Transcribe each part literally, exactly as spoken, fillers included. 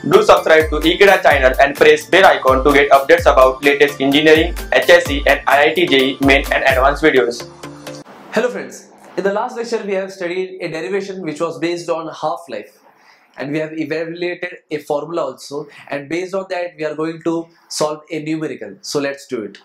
Do subscribe to eGEDA channel and press bell icon to get updates about latest engineering, H S C and I I T J E E main and advanced videos. Hello friends, in the last lecture we have studied a derivation which was based on half-life, and we have evaluated a formula also, and based on that we are going to solve a numerical. So let's do it.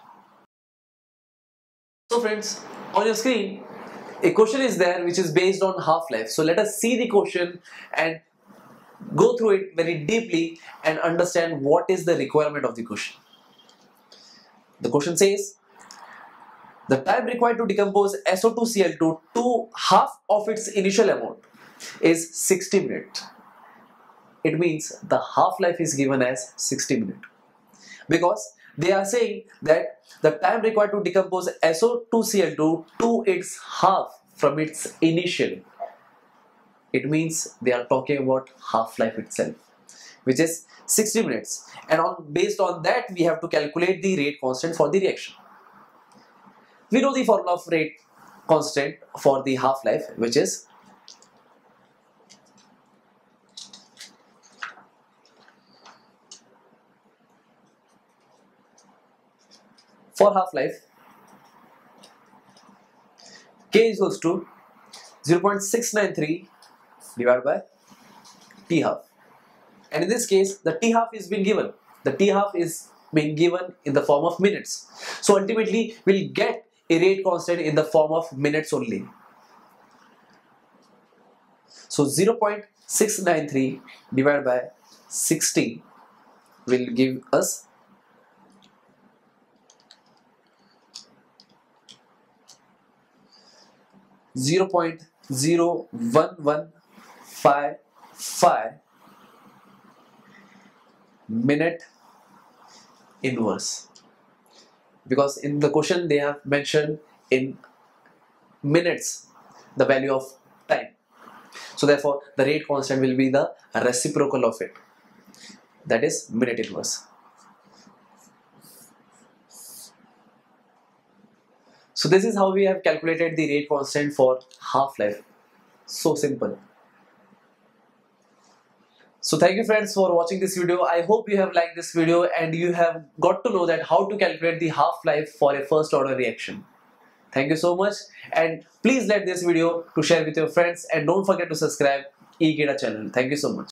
So friends, on your screen a question is there which is based on half-life. So let us see the question and go through it very deeply and understand what is the requirement of the question. The question says, the time required to decompose S O two C l two to half of its initial amount is sixty minutes. It means the half-life is given as sixty minutes, because they are saying that the time required to decompose S O two C l two to its half from its initial. It means they are talking about half-life itself, which is sixty minutes, and on based on that we have to calculate the rate constant for the reaction. We know the formula of rate constant for the half-life, which is for half-life K is equals to zero point six nine three divided by T half, and in this case the T half is being given. The T half is being given in the form of minutes. So ultimately we'll get a rate constant in the form of minutes only. So zero point six nine three divided by sixty will give us zero point zero one one five five minute inverse, because in the question they have mentioned in minutes the value of time. So therefore the rate constant will be the reciprocal of it, that is minute inverse. So this is how we have calculated the rate constant for half-life. So simple. So thank you friends for watching this video. I hope you have liked this video and you have got to know that how to calculate the half-life for a first order reaction. Thank you so much, and please like this video to share with your friends, and don't forget to subscribe eGEDA channel. Thank you so much.